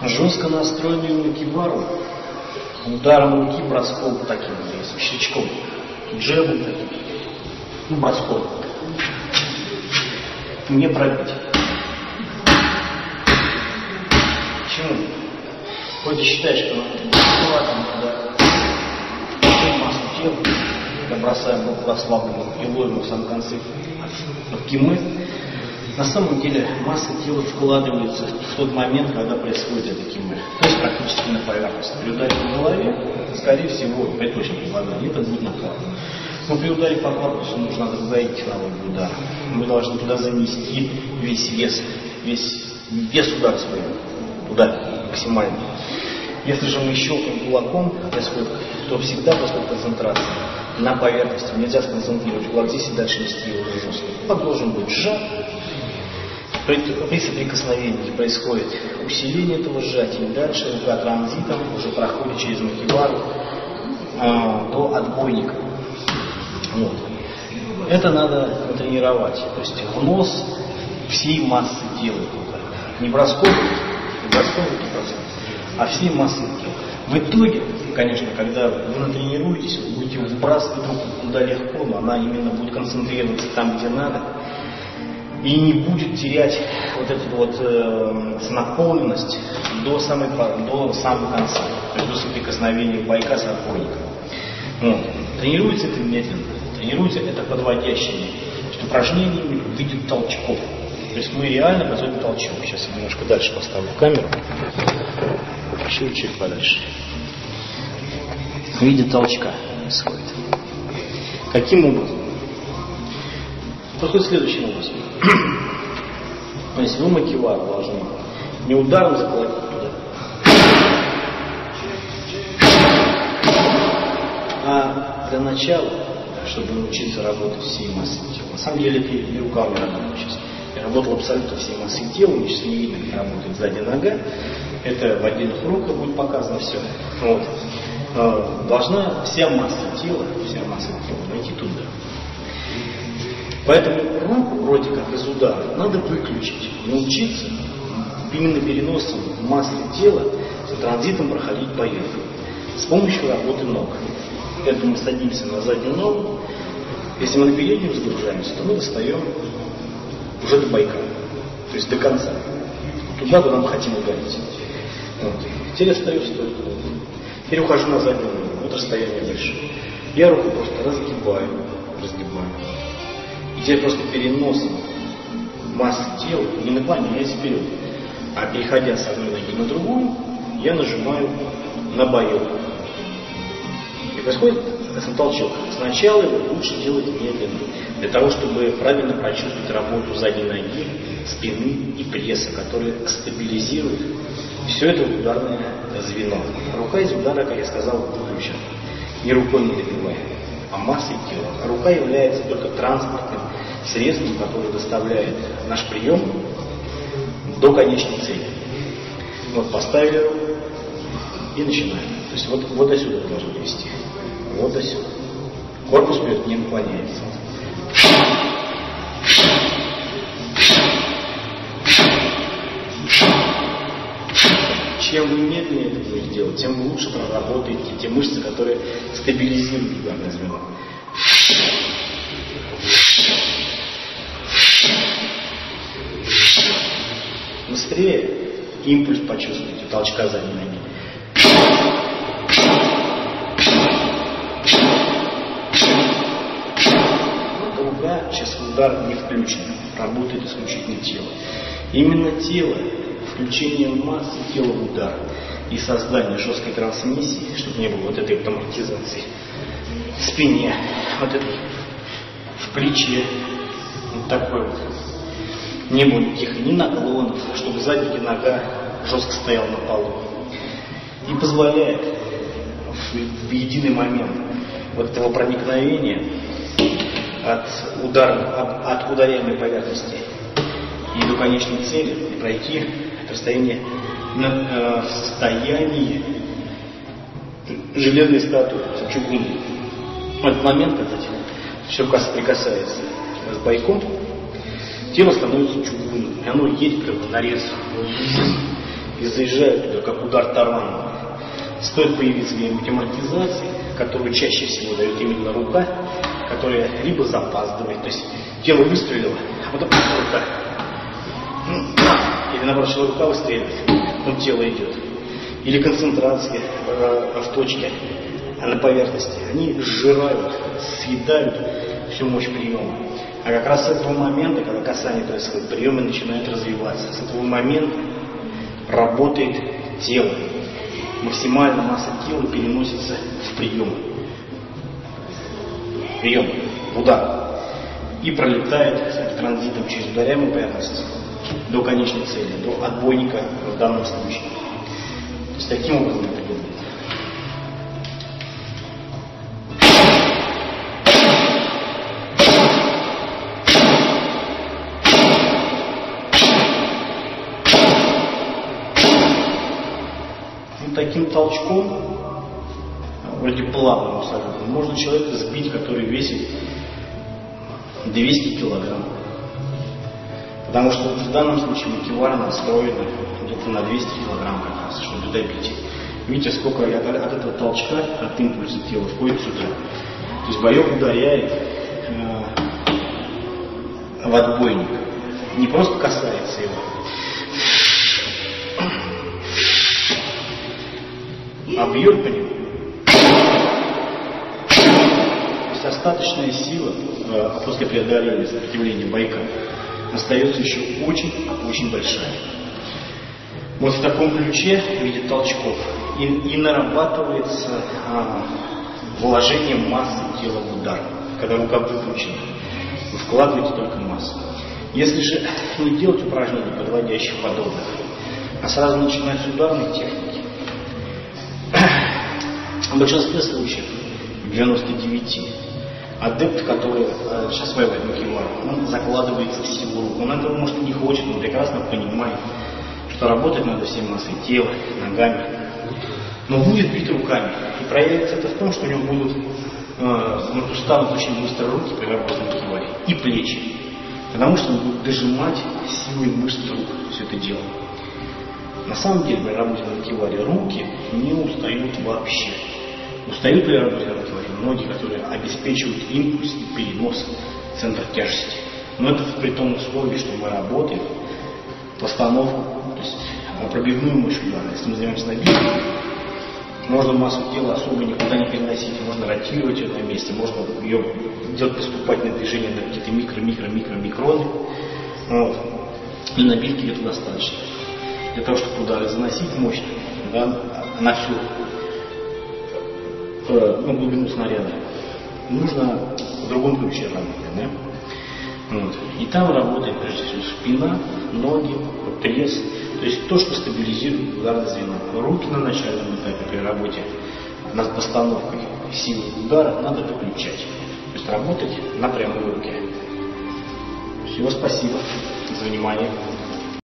Жестко настроенный кивару, ударом руки, броском таким, щелчком, джебом таким, броском. Не пробить. Почему? Хоть и считаешь, что аккуратно туда массу тела, когда бросаем руку расслабленную и ловим в самом конце руки мы, на самом деле масса тела вкладывается в тот момент, когда происходит это кимы. То есть практически на поверхность. При ударе по голове, скорее всего, при точной попадании, это будет накладно. Но при ударе по корпусу нужно отгоить наводный удар. Мы должны туда занести весь вес удара своего. Туда максимально. Если же мы щелкаем кулаком, происходит, то всегда происходит концентрация на поверхности. Нельзя сконцентрировать кулак здесь и дальше нести его жестко. Кулак должен быть сжат. При соприкосновении происходит усиление этого сжатия. И дальше рука транзитом уже проходит через макивару до отбойника. Вот. Это надо тренировать. То есть внос всей массы тела. Не броском, а всей массы тела. В итоге, конечно, когда вы натренируетесь, вы будете выбрасывать руку туда легко, но она именно будет концентрироваться там, где надо. И не будет терять вот эту вот наполненность до самого конца, то есть до соприкосновения бойка с отбойником. Вот. Тренируется это медленно, тренируется это подводящими. Упражнениями в виде толчков. То есть мы реально производим толчок. Сейчас я немножко дальше поставлю камеру. Чуть подальше. В виде толчка происходит. Каким образом? Происходит следующим образом. То есть вы макивару должны не ударом заколотить туда, а для начала, чтобы научиться работать всей массой тела. На самом деле это и руками работаю сейчас. Я работал абсолютно всей массой тела, мне сейчас не видно, как работает сзади нога. Это в отдельных уроках будет показано все. Вот. Должна вся масса тела найти туда. Поэтому руку, вроде как из удара, надо выключить, научиться именно переносом массы тела с транзитом проходить по югу с помощью работы ног. Поэтому мы садимся на заднюю ногу. Если мы на переднюю загружаемся, то мы достаем уже до бойка, то есть до конца, туда, куда мы хотим ударить. Вот. Теперь остаюсь только. Теперь ухожу на заднюю ногу, вот расстояние большое. Я руку просто разгибаю. И теперь просто переносом массы тела, не наклоняясь вперед, а переходя с одной ноги на другую, я нажимаю на боек. И происходит толчок. Сначала его лучше делать медленно, для того, чтобы правильно прочувствовать работу задней ноги, спины и пресса, которые стабилизируют все это ударное звено. Рука из удара, как я сказал, выключена. Не рукой не добиваем, а массой тела. Рука является только транспортным средством, которое доставляет наш прием до конечной цели. Вот поставили руку и начинаем. То есть вот до сюда должны вести. Вот до сюда. Корпус вперед не наклоняется. Чем вы медленнее это будете делать, тем вы лучше проработаете те мышцы, которые стабилизируют ударное звено. Быстрее импульс почувствуйте, толчка задней ноги. Рука, сейчас удар не включен, работает исключительно тело. Именно тело, включение массы тела в удар и создание жесткой трансмиссии, чтобы не было вот этой автоматизации в спине, вот этой в плече, вот такой вот. Не было никаких ни наклонов, чтобы задняя нога жестко стояла на полу. И позволяет в единый момент вот этого проникновения от ударяемой поверхности и до конечной цели пройти это расстояние в состоянии железной статуи, чугунной. В этот момент, когда все соприкасается с бойком, тело становится чугунным, и оно едет как бы нарез. И и заезжают туда, как удар тараном. Стоит появиться где-нибудь амортизации, которую чаще всего дает именно рука, которая либо запаздывает, то есть тело выстрелило, а потом рука. Или наоборот, что рука выстреливает, но тело идет. Или концентрация в точке, а на поверхности. Они сжирают, съедают всю мощь приема. А как раз с этого момента, когда касание происходит, приемы начинают развиваться. С этого момента работает тело. Максимальная масса тела переносится в прием. Прием, удар. И пролетает транзитом через ударяемую поверхность до конечной цели, до отбойника в данном случае. То есть таким образом это выглядит. Таким толчком, вроде плавным абсолютно, можно человека сбить, который весит 200 килограмм. Потому что в данном случае макевара настроена где-то на 200 килограмм как раз, чтобы добить. Видите, сколько от этого толчка, от импульса тела входит сюда. То есть боек ударяет в отбойник. Не просто касается его, а бьет по нему. То есть остаточная сила после преодоления сопротивления бойка остается еще очень большая. Вот в таком ключе в виде толчков и нарабатывается вложение массы тела в удар, когда рука выключена. Вы вкладываете только массу. Если же не делать упражнений, подводящих подобных, а сразу начинать с ударной техники, в большинстве случаев, в 99, адепт, который сейчас осваивает макевар, он закладывается в силу рук. Он этого, может, и не хочет, но прекрасно понимает, что работать надо всей массой тела, ногами. Но будет бить руками. И проявится это в том, что у него будут устанут очень быстро руки при работе на макеваре и плечи. Потому что он будет дожимать силой мышц рук все это дело. На самом деле, при работе на макеваре руки не устают вообще. Устают при работе на макеваре ноги, которые обеспечивают импульс и перенос центра тяжести. Но это при том условии, что мы работаем постановку, то есть пробивную мышь удара. Если мы занимаемся набивкой, можно массу тела особо никуда не переносить, можно ротировать ее на месте, можно ее делать поступательное движение на какие-то микроны. Вот. И набивки этого достаточно. Для того, чтобы удары заносить мощно, да, на всю глубину снаряда, нужно в другом ключе работать. Да? Вот. И там работает прежде всего спина, ноги, пресс, то есть то, что стабилизирует ударное звено. Руки на начальном этапе при работе над постановкой силы удара надо выключать. То есть работать на прямой руке. Всего спасибо за внимание.